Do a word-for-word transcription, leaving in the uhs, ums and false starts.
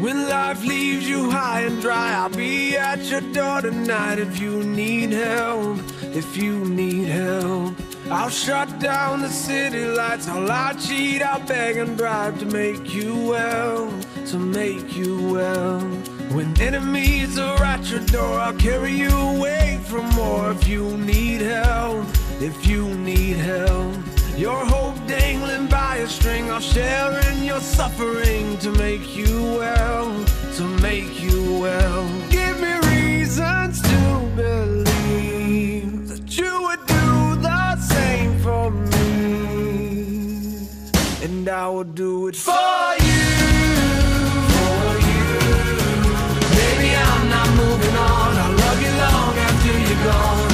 When life leaves you high and dry, I'll be at your door tonight. If you need help, if you need help, I'll shut down the city lights. I'll lie, cheat, I'll beg and bribe to make you well, to make you well. When enemies are at your door, I'll carry you away from more. If you need help, if you need help, your hope dangling by a string, I'll share in your suffering to make you well, to make you well. Give me reasons to believe that you would do the same for me, and I will do it for you, for you. Baby, I'm not moving on. I'll love you long after you're gone.